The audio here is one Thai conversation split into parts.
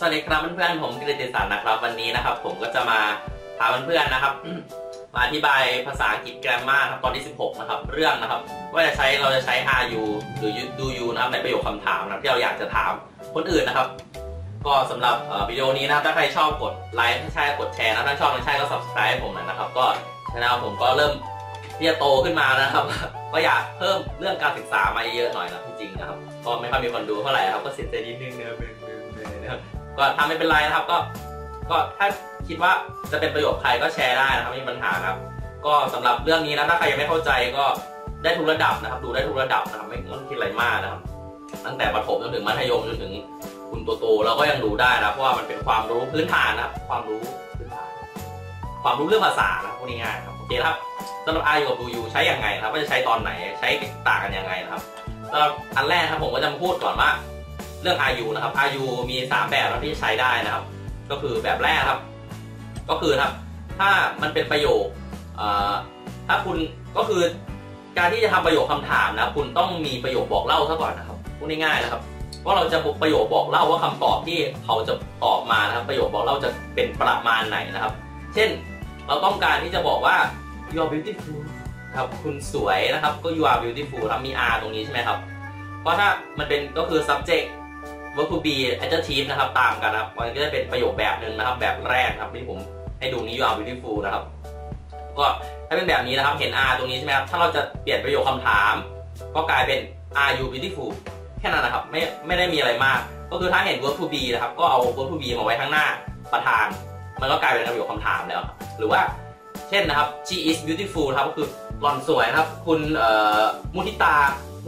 วัสดีครับเพื่อนๆผมกฤติศักดิ์นะครับวันนี้นะครับผมก็จะมาพาเพื่อนๆนะครับมาอธิบายภาษาอังกฤษแกรมมาครับตอนที่16นะครับเรื่องนะครับว่าเราจะใช้ are you หรือ do you นะครับในประโยคคำถามนะที่เราอยากจะถามคนอื่นนะครับก็สำหรับวิดีโอนี้นะครับถ้าใครชอบกดไลค์ถ้าใช่กดแชร์นะถ้าชอบไม่ใช่ก็ subscribe ผมนะครับก็ช่องผมก็เริ่มที่จะโตขึ้นมานะครับก็อยากเพิ่มเรื่องการศึกษามาเยอะๆหน่อยนะจริงๆนะครับก็ไม่ค่อยมีคนดูเท่าไหร่ครับก็เสียใจนิดนึงนะครับก็ทำไม่เป็นไรนะครับก็ถ้าคิดว่าจะเป็นประโยชน์ใครก็แชร์ได้นะครับไม่มีปัญหาครับก็สำหรับเรื่องนี้นะถ้าใครยังไม่เข้าใจก็ได้ทุกระดับนะครับดูได้ทุกระดับนะครับไม่ต้องคิดอะไรมากนะครับตั้งแต่ประถมจนถึงมัธยมจนถึงคุณโตเราก็ยังดูได้นะเพราะว่ามันเป็นความรู้พื้นฐานนะครับความรู้พื้นฐานความรู้เรื่องภาษานะพูดง่ายๆครับโอเคครับสำหรับ are you กับ do you ใช้อย่างไงครับว่าจะใช้ตอนไหนใช้ต่างกันยังไงนะครับสำหรับอันแรกครับผมก็จะมาพูดก่อนว่าเรื่อง are you นะครับ are you มี3แบบที่ใช้ได้นะครับก็คือแบบแรกครับก็คือครับถ้ามันเป็นประโยคถ้าคุณก็คือการที่จะทำประโยคคำถามนะคุณต้องมีประโยคบอกเล่าซะก่อนนะครับพูดง่ายๆนะครับว่าเราจะประโยคบอกเล่าว่าคำตอบที่เขาจะตอบมานะครับประโยคบอกเล่าจะเป็นประมาณไหนนะครับเช่นเราต้องการที่จะบอกว่า you are beautiful ครับคุณสวยนะครับก็ you are beautiful ครับมี are ตรงนี้ใช่ไหมครับเพราะถ้ามันเป็นก็คือ subject verb to be adjective นะครับตามกันนะครับมันก็จะเป็นประโยคแบบหนึ่งนะครับแบบแรกครับที่ผมให้ดูนี้ you are beautiful นะครับก็ถ้าเป็นแบบนี้นะครับเห็น are ตรงนี้ใช่ไหมครับถ้าเราจะเปลี่ยนประโยคคำถามก็กลายเป็น are you beautiful แค่นั้นนะครับไม่ได้มีอะไรมากก็คือถ้าเห็น verb to be นะครับก็เอา verb to be มาไว้ข้างหน้าประธานมันก็กลายเป็นประโยคคำถามแล้วหรือว่าเช่นนะครับ she is beautiful ครับก็คือหล่อนสวยนะครับคุณมุทิตา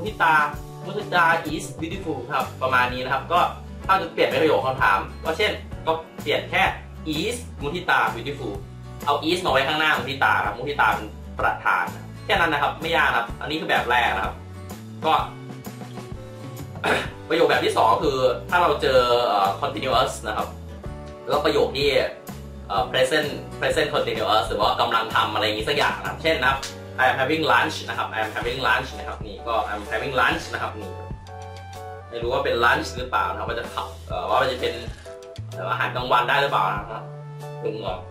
is beautiful ครับประมาณนี้นะครับก็ถ้าจะเปลี่ยนเป็นประโยคคำถามก็เช่นก็เปลี่ยนแค่ is มุทิตา beautiful เอา is มาไว้ข้างหน้ามุทิตาครับมุทิตาเป็นประธานแค่นั้นนะครับไม่ยากครับอันนี้คือแบบแรกนะครับก็ ประโยคแบบที่2คือถ้าเราเจอcontinuous นะครับแล้วประโยคที่present continuous หรือว่ากำลังทำอะไรอย่างนี้สักอย่างนะครับเช่นนะครับ I am having lunch นะครับ I am having lunch นะครับนี่ก็ I am having lunch นะครับนี่ไม่รู้ว่าเป็น lunch หรือเปล่านะครับว่ามันจะเป็นอาหารกลางวันได้หรือเปล่านะครับถึง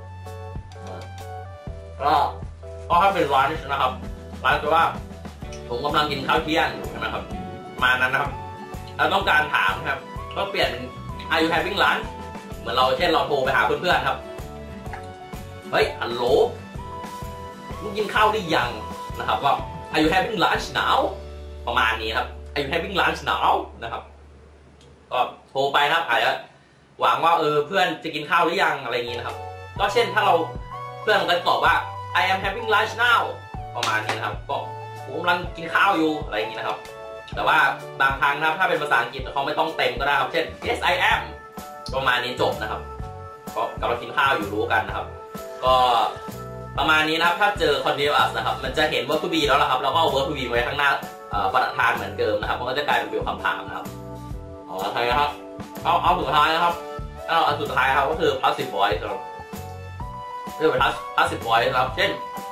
ก็ถ้าเป็น lunch นะครับ lunch แปลว่าผมกำลังกินข้าวเที่ยงใช่ไหมครับมานั้นนะครับเราต้องการถามครับก็เปลี่ยนเป็น Are you having lunch เหมือนเราเช่นเราโทรไปหาเพื่อนๆครับเฮ้ยฮัลโหลมึงกินข้าวหรือยังนะครับว่า Are you having lunch now ประมาณนี้ครับ Are you having lunch now นะครับก็โทรไปครับอาจจะหวังว่าเพื่อนจะกินข้าวหรือยังอะไรอย่างนี้นะครับก็เช่นถ้าเราเพื่อนมันก็ตอบว่า I am having lunch now ประมาณนี้นะครับก็ผมกำลังกินข้าวอยู่อะไรอย่างนี้นะครับแต่ว่าบางครั้งนะครับถ้าเป็นภาษาอังกฤษเขาไม่ต้องเต็มก็ได้ครับเช่น yes I am ประมาณนี้จบนะครับก็กำลังกินข้าวอยู่รู้กันนะครับก็ประมาณนี้นะครับถ้าเจอ continuous นะครับมันจะเห็น verb to be แล้วนะครับเราก็เอา verb to be ไว้ข้างหน้าประธานเหมือนเดิมนะครับมันก็จะกลายเป็นประโยคคำถามนะครับโอเคครับเอาสุดท้ายนะครับอันสุดท้ายครับก็คือ passive voice ครับเรียกว่า passive voice ครับเช่น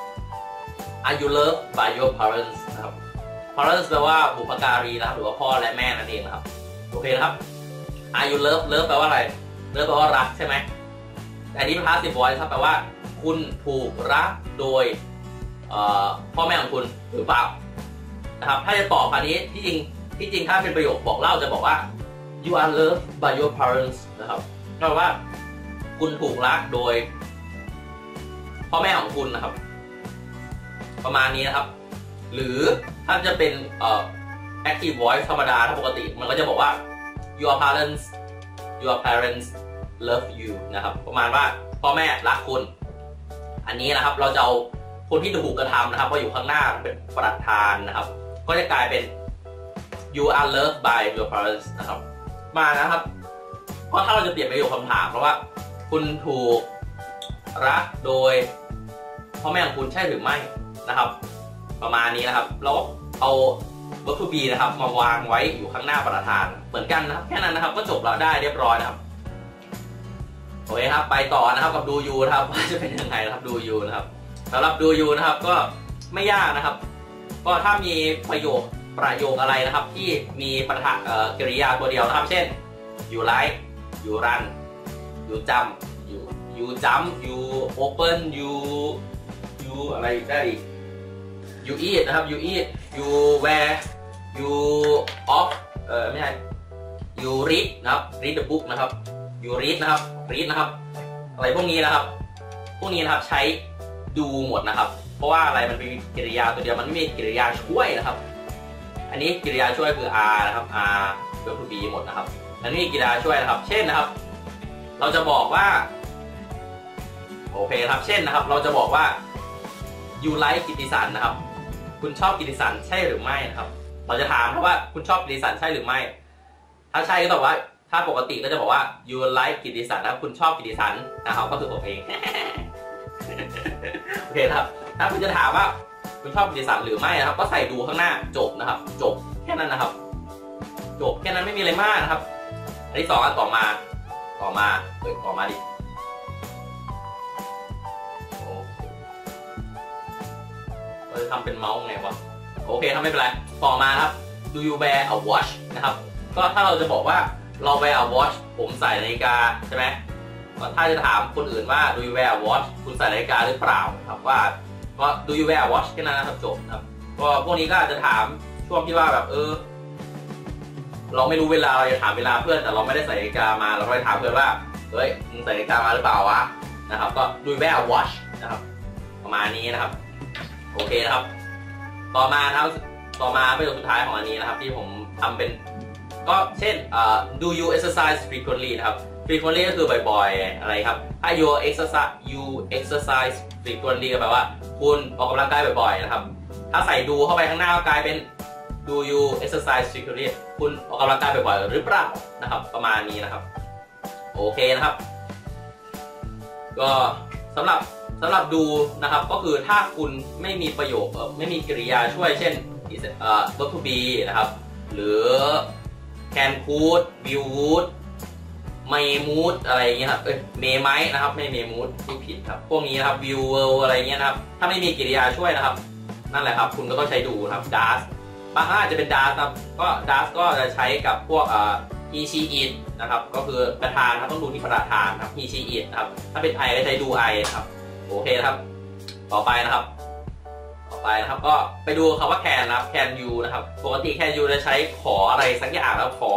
Are you loved by your parents นะครับ parents แปลว่าบุพการีนะครับหรือว่าพ่อและแม่นั่นเองนะครับโอเคนะครับ Are you loved love แปลว่าอะไร love แปลว่ารักใช่ไหมแต่อันนี้เป็น passive voice ครับแปลว่าคุณถูกรักโดยพ่อแม่ของคุณหรือเปล่านะครับถ้าจะตอบอันนี้ที่จริงถ้าเป็นประโยคบอกเล่าจะบอกว่า you are loved by your parents นะครับแปลว่าคุณถูกรักโดยพ่อแม่ของคุณนะครับประมาณนี้นะครับหรือถ้าจะเป็นactive voice ธรรมดาถ้าปกติมันก็จะบอกว่า your parents love you นะครับประมาณว่าพ่อแม่รักคุณอันนี้นะครับเราจะเอาคนที่ถูกกระทำนะครับว่าอยู่ข้างหน้าเป็นประธานนะครับก็จะกลายเป็น you are loved by your parents นะครับมานะครับก็ถ้าเราจะเปลี่ยนประโยคคำถามเพราะว่าคุณถูกรักโดยพ่อแม่ของคุณใช่หรือไม่นะครับประมาณนี้นะครับเราเอา verb to be นะครับมาวางไว้อยู่ข้างหน้าประธานเหมือนกันนะครับแค่นั้นนะครับก็จบแล้วได้เรียบร้อยนะครับโอเคครับไปต่อนะครับกับ do you นะครับว่าจะเป็นยังไงนะครับ do you นะครับสำหรับ do you นะครับก็ไม่ยากนะครับก็ถ้ามีประโยคอะไรนะครับที่มีกริยาตัวเดียวนะครับเช่น you like you run you jump you jump you open youอะไรได้อีก you eat นะครับ you eat you wear you off ไม่ใช่ you read นะครับ read the book นะครับ you read นะครับ read นะครับอะไรพวกนี้นะครับใช้ดูหมดนะครับเพราะว่าอะไรมันเป็นกริยาตัวเดียวมันไม่มีกริยาช่วยนะครับอันนี้กริยาช่วยคือ r นะครับ r verb to be หมดนะครับอันนี้กริยาช่วยนะครับเช่นนะครับเราจะบอกว่าโอเคครับเช่นนะครับเราจะบอกว่า you like กิตติสันนะครับคุณชอบกิตติสันใช่หรือไม่นะครับเราจะถามว่าคุณชอบกิตติสันใช่หรือไม่ถ้าใช่ก็ตอบว่าถ้าปกติก็จะบอกว่า you like กิตติสันนะครับคุณชอบกิตติสันนะครับก็คือผมเอง โอเคครับถ้าคุณจะถามว่าคุณชอบกิตติสันหรือไม่นะครับก็ใส่ดูข้างหน้าจบนะครับจบแค่นั้นนะครับจบแค่นั้นไม่มีอะไรมากนะครับอันที่สองต่อมาดิเราจะทำเป็นเมาส์ไงวะโอเคทำไม่เป็นไรต่อมาครับ do you wear a watch นะครับก็ถ้าเราจะบอกว่าเรา wear a watch ผมใส่นาฬิกาใช่ไหมถ้าจะถามคนอื่นว่า do you wear a watch คุณใส่นาฬิกาหรือเปล่าครับว่าก็ do you wear a watch แค่นั้นนะครับจบครับก็พวกนี้ก็อาจจะถามช่วงที่ว่าแบบเราไม่รู้เวลาเราจะถามเวลาเพื่อนแต่เราไม่ได้ใส่นาฬิกามาเราก็ไปถามเพื่อนว่าเฮ้ยมึงใส่นาฬิกามาหรือเปล่าวะนะครับก็ do you wear a watch นะครับประมาณนี้นะครับโอเคนะครับต่อมาประโยคสุดท้ายของอันนี้นะครับที่ผมทำเป็นก็เช่นdo you exercise frequently นะครับ frequently ก็คือบ่อยๆอะไรครับถ้า you exercise frequently ก็แปลว่าคุณออกกำลังกายบ่อยๆนะครับถ้าใส่ดูเข้าไปข้างหน้าก็กลายเป็น do you exercise frequently คุณออกกำลังกายบ่อยๆหรือเปล่านะครับประมาณนี้นะครับโอเคนะครับก็สำหรับดูนะครับก็คือถ้าคุณไม่มีประโยคไม่มีกริยาช่วยเช่นverb to be นะครับหรือ can could will would may mood อะไรอย่างเงี้ยครับmay might นะครับไม่ may mood ที่ผิดครับพวกนี้นะครับ will will อะไรเงี้ยนะครับถ้าไม่มีกริยาช่วยนะครับนั่นแหละครับคุณก็ต้องใช้ดูนะครับ does บางครั้งอาจจะเป็น does ครับก็ does ก็จะใช้กับพวกhe she it นะครับก็คือประธานครับต้องดูที่ประธานครับ he she it นะครับถ้าเป็น I ก็ใช้do I นะครับโอเคนะครับต่อไปนะครับก็ไปดูคำว่า can นะครับ can you นะครับปกติ can you จะใช้ขออะไรสักอย่างแล้วข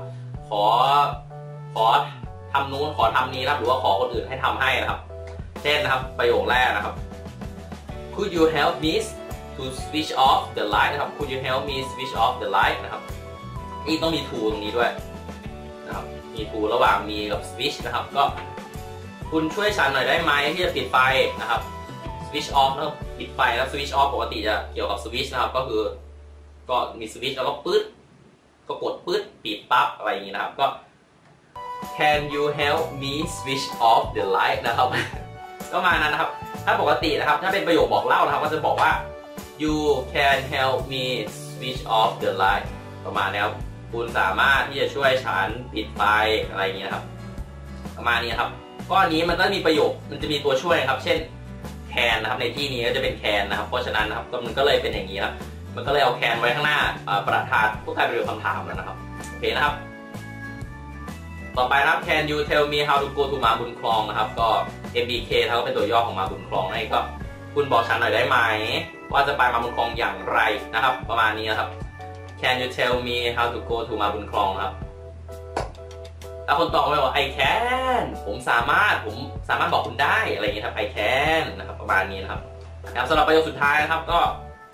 อทำนู้นขอทำนี้นะครับหรือว่าขอคนอื่นให้ทำให้นะครับเช่นนะครับประโยคแรกนะครับ could you help me to switch off the light นะครับ could you help me switch off the light นะครับนี่ต้องมี to ตรงนี้ด้วยนะครับมี to ระหว่างมีกับ switch นะครับก็คุณช่วยฉันหน่อยได้ไหมที่จะปิดไฟนะครับ switch off นะครับปิดไฟแล้ว switch off ปกติจะเกี่ยวกับ switch นะครับก็มี switch แล้วก็ปึ๊ดก็กดปึ๊ดปิดปั๊บอะไรอย่างนี้นะครับก็ can you help me switch off the light นะครับ ก็มานั้นนะครับถ้าปกตินะครับถ้าเป็นประโยคบอกเล่านะครับก็จะบอกว่า you can help me switch off the light ประมาณนี้ครับคุณสามารถที่จะช่วยฉันปิดไฟอะไรอย่างนี้นะครับประมาณนี้ครับก้อนนี้มันก็มีประโยคมันจะมีตัวช่วยครับเช่น can นะครับในที่นี้ก็จะเป็น can นะครับเพราะฉะนั้นนะครับมันก็เลยเป็นอย่างนี้ครับมันก็เลยเอา can ไว้ข้างหน้าประธานผู้กลายเป็นคำถามแล้วนะครับโอเคนะครับต่อไปนะครับ can you tell me how to go to มาบุญคลองนะครับก็ MBK เขาก็เป็นตัวย่อของมาบุญคลองนั่นเองก็คุณบอกฉันหน่อยได้ไหมว่าจะไปมาบุญคลองอย่างไรนะครับประมาณนี้นะครับ can you tell me how to go to มาบุญคลองนะครับแล้วคนตอบไปว่า I can ผมสามารถบอกคุณได้อะไรอย่างนี้ครับ I can นะครับประมาณนี้นะครับสำหรับประโยคสุดท้ายนะครับก็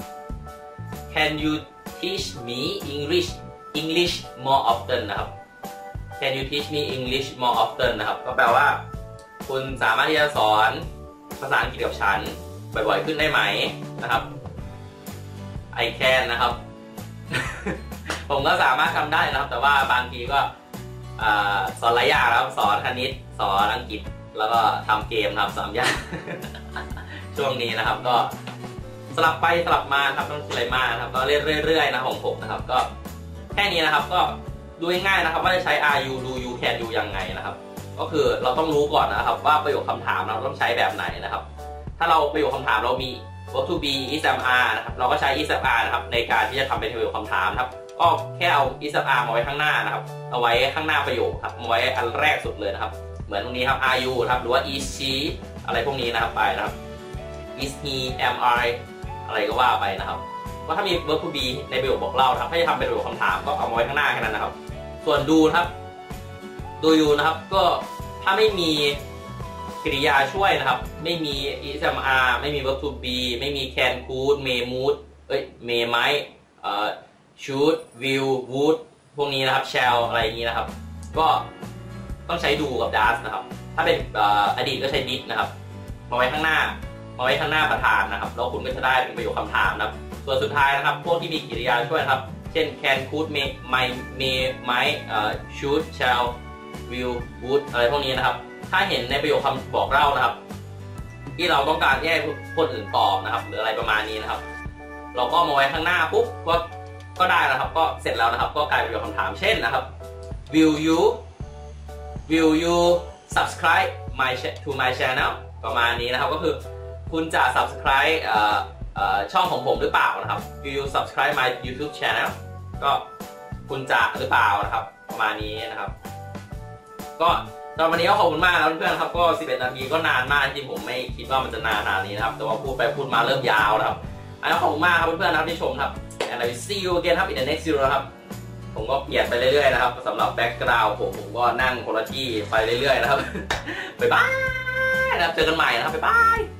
can you teach me English more often นะครับ can you teach me English more often นะครับก็แปลว่าคุณสามารถที่จะสอนภาษาอังกฤษกับฉันบ่อยๆขึ้นได้ไหมนะครับ I can นะครับ ผมก็สามารถทำได้นะครับแต่ว่าบางทีก็สอนหลายอย่างครับสอนคณิตสอนอังกฤษแล้วก็ทำเกมครับ3 อย่าง ช่วงนี้นะครับก็สลับไปสลับมาครับต้องคิดอะไรมากนะครับก็เรื่อยๆนะของผมนะครับก็แค่นี้นะครับก็ดูง่ายๆนะครับว่าจะใช้ are you do you can you ยังไงนะครับก็คือเราต้องรู้ก่อนนะครับว่าประโยคคำถามเราต้องใช้แบบไหนนะครับถ้าเราประโยคคำถามเรามี verb to be is am are นะครับเราก็ใช้ is am are นะครับในการที่จะทำเป็นประโยคคำถามครับก็แค่เอา is am are มาไว้ข้างหน้านะครับเอาไว้ข้างหน้าประโยคครับมาไว้อันแรกสุดเลยนะครับเหมือนตรงนี้ครับ are you ครับหรือว่า is she อะไรพวกนี้นะครับไปนะครับ is he am I อะไรก็ว่าไปนะครับก็ถ้ามี verb to be ในประโยคบอกเล่าครับถ้าจะทำเป็นประโยคคำถามก็เอามาไว้ข้างหน้าแค่นั้นนะครับส่วน do ครับ do you นะครับก็ถ้าไม่มีกริยาช่วยนะครับไม่มี is am are ไม่มี verb to be ไม่มี can could may mood may might should will would พวกนี้นะครับ shall อะไรอย่างนี้นะครับก็ต้องใช้ do กับ does นะครับถ้าเป็นอดีตก็ใช้ did นะครับมาไว้ข้างหน้าประธานนะครับแล้วคุณก็จะได้เป็นประโยคคำถามนะครับส่วนสุดท้ายนะครับพวกที่มีกริยาช่วยนะครับเช่น can could may might should shall will would อะไรพวกนี้นะครับถ้าเห็นในประโยคคำบอกเล่านะครับที่เราต้องการแยกคนอื่นตอบนะครับหรืออะไรประมาณนี้นะครับเราก็มาไว้ข้างหน้าปุ๊บก็ได้นะครับก็เสร็จแล้วนะครับก็กลายเป็นประโยคคำถามเช่นนะครับ will you subscribe to my channel ประมาณนี้นะครับก็คือคุณจะ subscribe ช่องของผมหรือเปล่านะครับ will you subscribe my YouTube channel ก็คุณจะหรือเปล่านะครับประมาณนี้นะครับก็ตอนวันนี้ก็ขอบคุณมากแล้วเพื่อนๆครับก็11นาทีก็นานมากจริงผมไม่คิดว่ามันจะนานขนาดนี้นะครับแต่ว่าพูดไปพูดมาเริ่มยาวนะครับขอบคุณมากครับเพื่อนๆนะครับที่ชมครับ and I will see you again ครับ in the next video นะครับผมก็เปลี่ยนไปเรื่อยๆนะครับสำหรับแบ็กกราวด์ผมก็นั่งคนละที่ไปเรื่อยๆนะครับบ๊ายบายนะครับเจอกันใหม่นะครับบ๊ายบาย